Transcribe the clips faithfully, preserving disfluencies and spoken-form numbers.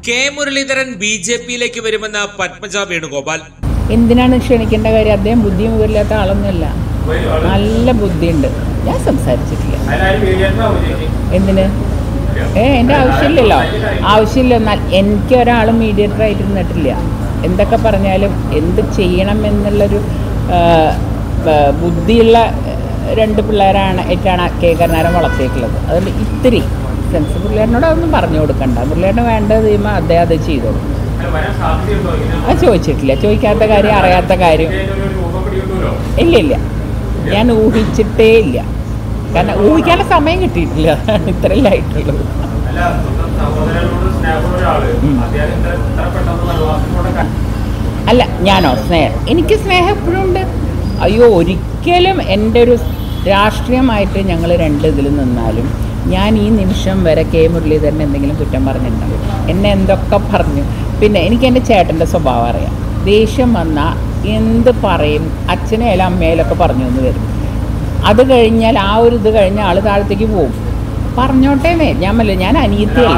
K Muraleedharan B J പിയിലേക്ക് വരുമെന്ന് പത്മജ വേണുഗോപാൽ. എന്തിനാണ് ക്ഷണിക്കേണ്ട കാര്യം? അദ്ദേഹം ബുദ്ധിയും വിവരമില്ലാത്ത ആളൊന്നുമല്ല, നല്ല ബുദ്ധിയുണ്ട്. ഞാൻ സംസാരിച്ചിട്ടില്ല. എന്തിന്? ഏ എൻ്റെ ആവശ്യമില്ലല്ലോ, ആവശ്യമില്ല. എനിക്ക് ഒരാളും മീഡിയേറ്റർ ആയിട്ട് നിന്നിട്ടില്ല. എന്തൊക്കെ പറഞ്ഞാലും എന്ത് ചെയ്യണം എന്നുള്ളൊരു ബുദ്ധിയുള്ള രണ്ട് പിള്ളേരാണ് ആയിട്ടാണ് കെ കരുണാകരൻ വളർത്തിയിട്ടുള്ളത്. അതുകൊണ്ട് ഇത്തിരി സെൻസ് പിള്ളേരിനോട് അതൊന്നും പറഞ്ഞു കൊടുക്കണ്ട. പിള്ളേരിന് വേണ്ടത് ചെയ്യുമ്പോൾ അദ്ദേഹം അത് ചെയ്തോളൂ. അത് ചോദിച്ചിട്ടില്ല. ചോദിക്കാത്ത കാര്യം, അറിയാത്ത കാര്യം ഇല്ല ഇല്ല ഞാൻ ഊഹിച്ചിട്ടേ ഇല്ല. കാരണം ഊഹിക്കാനുള്ള സമയം കിട്ടിയിട്ടില്ല. ഇത്രയല്ലേ ആയിട്ടുള്ളൂ. അല്ല ഞാനോ സ്നേഹം? എനിക്ക് സ്നേഹം എപ്പോഴും ഉണ്ട്. അയ്യോ, ഒരിക്കലും എൻ്റെ ഒരു രാഷ്ട്രീയമായിട്ട് ഞങ്ങൾ രണ്ട് ഇതിൽ നിന്നാലും ഞാൻ ഈ നിമിഷം വരെ കെ മുരളീധരൻ എന്തെങ്കിലും കുറ്റം പറഞ്ഞിട്ടുണ്ടാവും. എന്നെ എന്തൊക്കെ പറഞ്ഞു. പിന്നെ എനിക്ക് എൻ്റെ ചേട്ടൻ്റെ സ്വഭാവം അറിയാം. ദേഷ്യം വന്നാൽ എന്ത് പറയും, അച്ഛനെയായാലും അമ്മയിലൊക്കെ പറഞ്ഞു എന്ന് വരും. അത് കഴിഞ്ഞാൽ ആ ഒരു ഇത് കഴിഞ്ഞ ആൾ താഴത്തേക്ക് പോകും. പറഞ്ഞോട്ടേന്നേ, ഞാൻ മല്ല ഞാൻ അനിയത്തിയല്ല.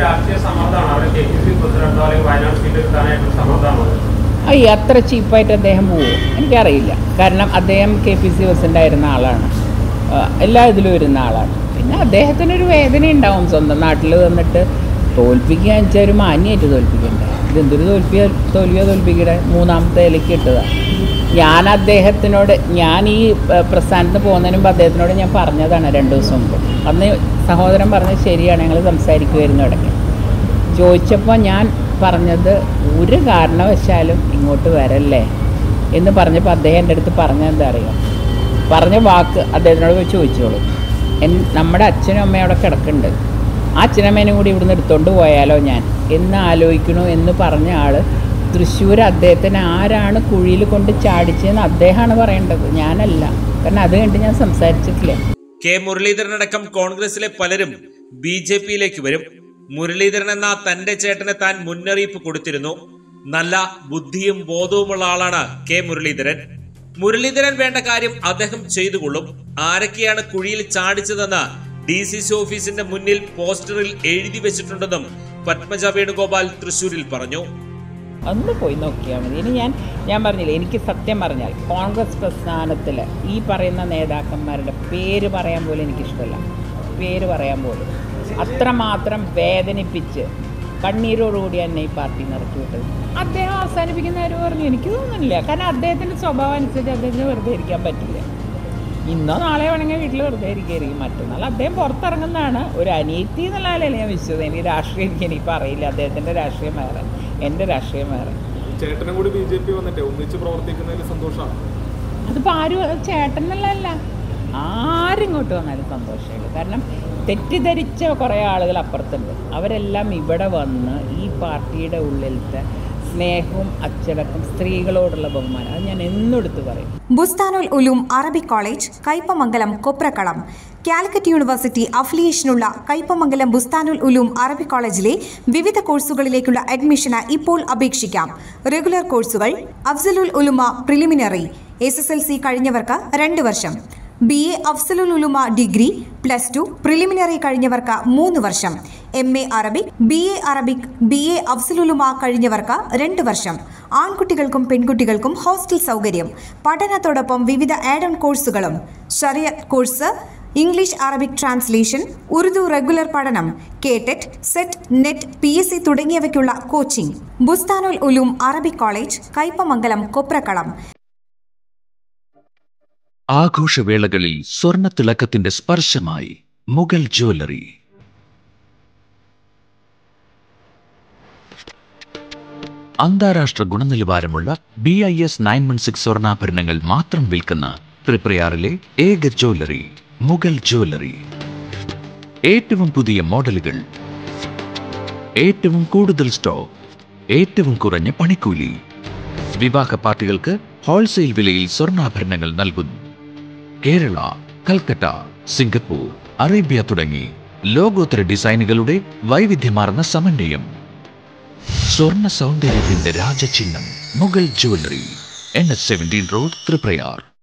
അയ്യ, അത്ര ചീപ്പായിട്ട് അദ്ദേഹം പോവുമോ എനിക്കറിയില്ല. കാരണം അദ്ദേഹം കെ പി സി പ്രസിഡൻ്റ് ആയിരുന്ന ആളാണ്, എല്ലാ ഇതിലും വരുന്ന ആളാണ്. പിന്നെ അദ്ദേഹത്തിനൊരു വേദന ഉണ്ടാവും. സ്വന്തം നാട്ടിൽ വന്നിട്ട് തോൽപ്പിക്കുക വെച്ചാൽ ഒരു മാന്യമായിട്ട് തോൽപ്പിക്കണ്ടേ. ഇതെന്തൊരു തോൽപ്പിയ തോൽവിയോ തോൽപ്പിക്കട്ടെ. മൂന്നാമത്തെ ഇലയ്ക്ക് ഇട്ടതാണ്. ഞാൻ അദ്ദേഹത്തിനോട്, ഞാൻ ഈ പ്രസ്ഥാനത്ത് പോകുന്നതിന് മുമ്പ് അദ്ദേഹത്തിനോട് ഞാൻ പറഞ്ഞതാണ് രണ്ട് ദിവസം മുമ്പ്. അന്ന് സഹോദരൻ പറഞ്ഞത് ശരിയാണ്, ഞങ്ങൾ സംസാരിക്കുമായിരുന്നു ഇടയ്ക്ക്. ചോദിച്ചപ്പോൾ ഞാൻ പറഞ്ഞത് ഒരു കാരണവശാലും ഇങ്ങോട്ട് വരല്ലേ എന്ന് പറഞ്ഞപ്പോൾ അദ്ദേഹം എൻ്റെ അടുത്ത് പറഞ്ഞത് എന്താ അറിയാം? പറഞ്ഞ വാക്ക് അദ്ദേഹത്തിനോട് പോയി ചോദിച്ചോളൂ. എൻ നമ്മുടെ അച്ഛനും അമ്മയും അവിടെ കിടക്കുന്നുണ്ട്, ആ അച്ഛനമ്മേനും കൂടി ഇവിടുന്ന് എടുത്തുകൊണ്ട് പോയാലോ ഞാൻ എന്ന് ആലോചിക്കണോ എന്ന് പറഞ്ഞ ആൾ തൃശ്ശൂർ അദ്ദേഹത്തിന് ആരാണ് കുഴിയിൽ കൊണ്ട് ചാടിച്ചതെന്ന് അദ്ദേഹമാണ് പറയേണ്ടത്, ഞാനല്ല. കാരണം അത് കണ്ട് ഞാൻ സംസാരിച്ചിട്ടില്ല. കെ മുരളീധരനടക്കം കോൺഗ്രസിലെ പലരും ബി ജെ പിയിലേക്ക് വരും. മുരളീധരൻ എന്ന തന്റെ ചേട്ടന് താൻ മുന്നറിയിപ്പ് കൊടുത്തിരുന്നു. നല്ല ബുദ്ധിയും ബോധവുമുള്ള ആളാണ് കെ മുരളീധരൻ. മുരളീധരൻ വേണ്ട കാര്യം അദ്ദേഹം ചെയ്തുകൊള്ളും. ആരൊക്കെയാണ് കുഴിയിൽ ചാടിച്ചതെന്ന് ഡി സി സി ഓഫീസിന്റെ മുന്നിൽ പോസ്റ്ററിൽ എഴുതി വെച്ചിട്ടുണ്ടെന്നും പത്മജ വേണുഗോപാൽ തൃശ്ശൂരിൽ പറഞ്ഞു. ഒന്ന് പോയി നോക്കിയാൽ മതി. ഇനി ഞാൻ ഞാൻ പറഞ്ഞില്ലേ, എനിക്ക് സത്യം പറഞ്ഞാൽ കോൺഗ്രസ് പ്രസ്ഥാനത്തിൽ ഈ പറയുന്ന നേതാക്കന്മാരുടെ പേര് പറയാൻ പോലും എനിക്കിഷ്ടമല്ല. പേര് പറയാൻ പോലും അത്രമാത്രം വേദനിപ്പിച്ച് കണ്ണീരോടുകൂടി എന്നെ ഈ പാർട്ടി നിറച്ചു വിട്ടത്. അദ്ദേഹം അവസാനിപ്പിക്കുന്നവർ പറഞ്ഞു എനിക്ക് തോന്നുന്നില്ല. കാരണം അദ്ദേഹത്തിൻ്റെ സ്വഭാവം അനുസരിച്ച് അദ്ദേഹത്തിന് വെറുതെ ഇരിക്കാൻ പറ്റില്ല. ഇന്നോ നാളെ വേണമെങ്കിൽ വീട്ടിൽ വെറുതെ ഇരിക്കുകയായിരിക്കും. മറ്റന്നാൾ അദ്ദേഹം പുറത്തിറങ്ങുന്നതാണ്. ഒരു അനീതി എന്നുള്ള ആളല്ലേ ഞാൻ വിശ്വസിച്ചത്. എനിക്ക് രാഷ്ട്രീയം എനിക്ക് എനിക്ക് അറിയില്ല. അദ്ദേഹത്തിൻ്റെ രാഷ്ട്രീയം വേറെ, എൻ്റെ രാഷ്ട്രീയം വേറെ. ചേട്ടനും കൂടി ബി ജെ പി വന്നിട്ട് ഒന്നിച്ച് പ്രവർത്തിക്കുന്നതിൽ സന്തോഷമാണ്. അതിപ്പോൾ ആരും ചേട്ടനല്ല, ആരിങ്ങോട്ട് വന്നാലും സന്തോഷമുള്ളൂ. കാരണം തെറ്റിദ്ധരിച്ച കുറേ ആളുകൾ അപ്പുറത്തുണ്ട്. അവരെല്ലാം ഇവിടെ വന്ന് ഈ പാർട്ടിയുടെ ഉള്ളിലത്തെ സ്നേഹവും അച്ചടക്കം, സ്ത്രീകളോടുള്ള ബഹുമാനം, അത് ഞാൻ എന്നെടുത്ത് പറയും. Busthanul Uloom Arabic college, Kaipamangalam, Kopprakkalam. Calicut university അഫിലിയേഷനുള്ള കയ്പമംഗലം ബുസ്താനുൽ ഉലൂം അറബിക് കോളേജിലെ വിവിധ കോഴ്സുകളിലേക്കുള്ള അഡ്മിഷന് ഇപ്പോൾ അപേക്ഷിക്കാം. റെഗുലർ കോഴ്സുകൾ: Afzalul Ulama preliminary, S S L C കഴിഞ്ഞവർക്ക് രണ്ട് വർഷം. B A Afzalul Ulama degree, plus two preliminary കഴിഞ്ഞവർക്ക് മൂന്ന് വർഷം. M A Arabic, B A Arabic, B A Afzalulama കഴിഞ്ഞവർക്ക് രണ്ട് വർഷം. ആൺകുട്ടികൾക്കും പെൺകുട്ടികൾക്കും ഹോസ്റ്റൽ സൗകര്യം. പഠനത്തോടൊപ്പം വിവിധ ആഡ് ഓൺ കോഴ്സുകളും. ശരിയത്ത് course, English Arabic translation, Urdu regular പഠനം, KTET, SET, NET, P S C തുടങ്ങിയവയ്ക്കുള്ള coaching. Busthanul Uloom Arabic college, Kaipamangalam, Kopprakkalam. ആഘോഷവേളകളിൽ സ്വർണ്ണ തിളക്കത്തിന്റെ സ്പർശമായി മുഗൾ ജ്വല്ലറി. അന്താരാഷ്ട്ര ഗുണനിലവാരമുള്ള B I S nine one six സ്വർണ്ണാഭരണങ്ങൾ മാത്രം വിൽക്കുന്ന തൃപ്രയാറിലെ ഏക ജ്വല്ലറി മുഗൾ ജ്വല്ലറി. ഏറ്റവും പുതിയ മോഡലുകൾ, ഏറ്റവും കൂടുതൽ സ്റ്റോക്ക്, ഏറ്റവും കുറഞ്ഞ പണിക്കൂലി. വിവാഹ പാർട്ടികൾക്ക് ഹോൾസെയിൽ വിലയിൽ സ്വർണ്ണാഭരണങ്ങൾ നൽകുന്നു. കേരള, കൽക്കട്ട, സിംഗപ്പൂർ, അറേബ്യ തുടങ്ങി ലോകോത്തര ഡിസൈനുകളുടെ വൈവിധ്യമാർന്ന സമന്വയം. സ്വർണ്ണ സൗന്ദര്യത്തിന്റെ രാജചിഹ്നം Mughal jewellery, N H seventeen road, Triprayar.